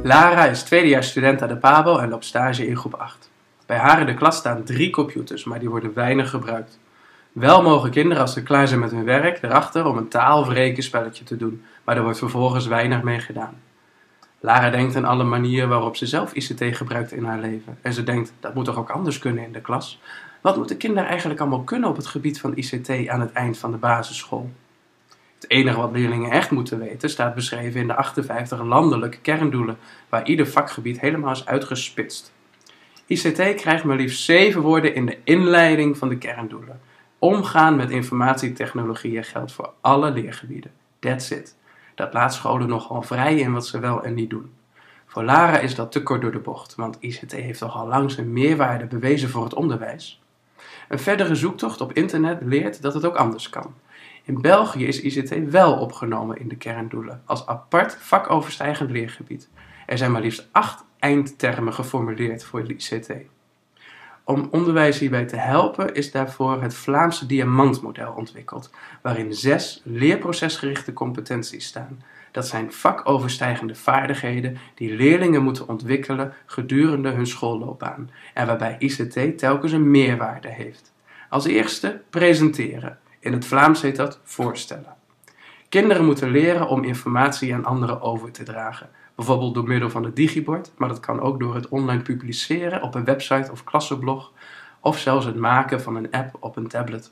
Lara is tweedejaars student aan de PABO en loopt stage in groep 8. Bij haar in de klas staan 3 computers, maar die worden weinig gebruikt. Wel mogen kinderen als ze klaar zijn met hun werk erachter om een taal- of rekenspelletje te doen, maar er wordt vervolgens weinig mee gedaan. Lara denkt aan alle manieren waarop ze zelf ICT gebruikt in haar leven. En ze denkt, dat moet toch ook anders kunnen in de klas? Wat moeten kinderen eigenlijk allemaal kunnen op het gebied van ICT aan het eind van de basisschool? Het enige wat leerlingen echt moeten weten staat beschreven in de 58 landelijke kerndoelen, waar ieder vakgebied helemaal is uitgespitst. ICT krijgt maar liefst 7 woorden in de inleiding van de kerndoelen. Omgaan met informatietechnologieën geldt voor alle leergebieden. That's it. Dat laat scholen nogal vrij in wat ze wel en niet doen. Voor Lara is dat te kort door de bocht, want ICT heeft toch al lang zijn meerwaarde bewezen voor het onderwijs. Een verdere zoektocht op internet leert dat het ook anders kan. In België is ICT wel opgenomen in de kerndoelen, als apart vakoverstijgend leergebied. Er zijn maar liefst 8 eindtermen geformuleerd voor de ICT. Om onderwijs hierbij te helpen is daarvoor het Vlaamse diamantmodel ontwikkeld, waarin 6 leerprocesgerichte competenties staan. Dat zijn vakoverstijgende vaardigheden die leerlingen moeten ontwikkelen gedurende hun schoolloopbaan en waarbij ICT telkens een meerwaarde heeft. Als eerste presenteren. In het Vlaams heet dat voorstellen. Kinderen moeten leren om informatie aan anderen over te dragen. Bijvoorbeeld door middel van het digibord, maar dat kan ook door het online publiceren op een website of klassenblog, of zelfs het maken van een app op een tablet.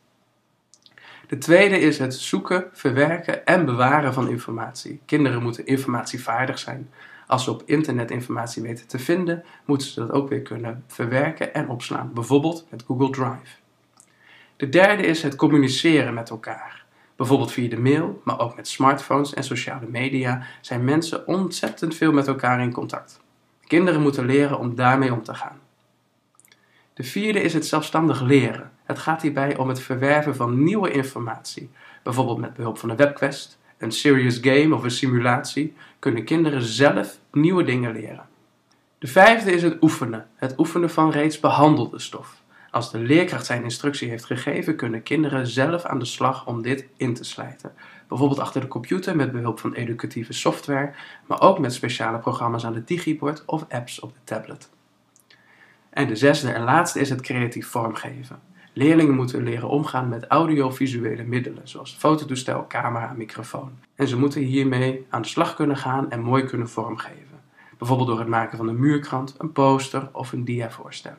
De tweede is het zoeken, verwerken en bewaren van informatie. Kinderen moeten informatievaardig zijn. Als ze op internet informatie weten te vinden, moeten ze dat ook weer kunnen verwerken en opslaan, bijvoorbeeld met Google Drive. De derde is het communiceren met elkaar. Bijvoorbeeld via de mail, maar ook met smartphones en sociale media zijn mensen ontzettend veel met elkaar in contact. Kinderen moeten leren om daarmee om te gaan. De vierde is het zelfstandig leren. Het gaat hierbij om het verwerven van nieuwe informatie. Bijvoorbeeld met behulp van een webquest, een serious game of een simulatie kunnen kinderen zelf nieuwe dingen leren. De vijfde is het oefenen van reeds behandelde stof. Als de leerkracht zijn instructie heeft gegeven, kunnen kinderen zelf aan de slag om dit in te slijten. Bijvoorbeeld achter de computer met behulp van educatieve software, maar ook met speciale programma's aan het digibord of apps op de tablet. En de zesde en laatste is het creatief vormgeven. Leerlingen moeten leren omgaan met audiovisuele middelen, zoals fototoestel, camera en microfoon. En ze moeten hiermee aan de slag kunnen gaan en mooi kunnen vormgeven. Bijvoorbeeld door het maken van een muurkrant, een poster of een diavoorstelling.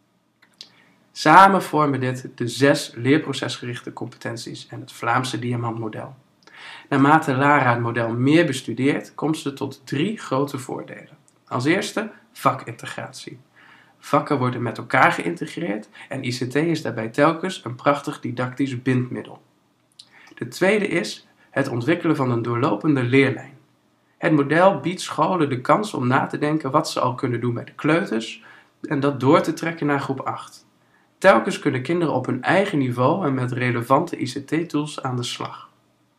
Samen vormen dit de 6 leerprocesgerichte competenties en het Vlaamse diamantmodel. Naarmate Lara het model meer bestudeert, komt ze tot 3 grote voordelen. Als eerste vakintegratie. Vakken worden met elkaar geïntegreerd en ICT is daarbij telkens een prachtig didactisch bindmiddel. De tweede is het ontwikkelen van een doorlopende leerlijn. Het model biedt scholen de kans om na te denken wat ze al kunnen doen bij de kleuters en dat door te trekken naar groep 8. Telkens kunnen kinderen op hun eigen niveau en met relevante ICT-tools aan de slag.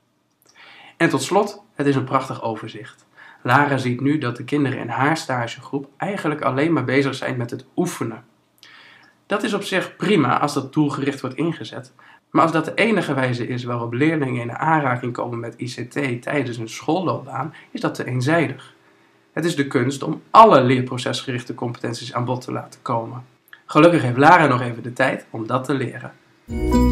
En tot slot, het is een prachtig overzicht. Lara ziet nu dat de kinderen in haar stagegroep eigenlijk alleen maar bezig zijn met het oefenen. Dat is op zich prima als dat doelgericht wordt ingezet, maar als dat de enige wijze is waarop leerlingen in aanraking komen met ICT tijdens hun schoolloopbaan, is dat te eenzijdig. Het is de kunst om alle leerprocesgerichte competenties aan bod te laten komen. Gelukkig heeft Lara nog even de tijd om dat te leren.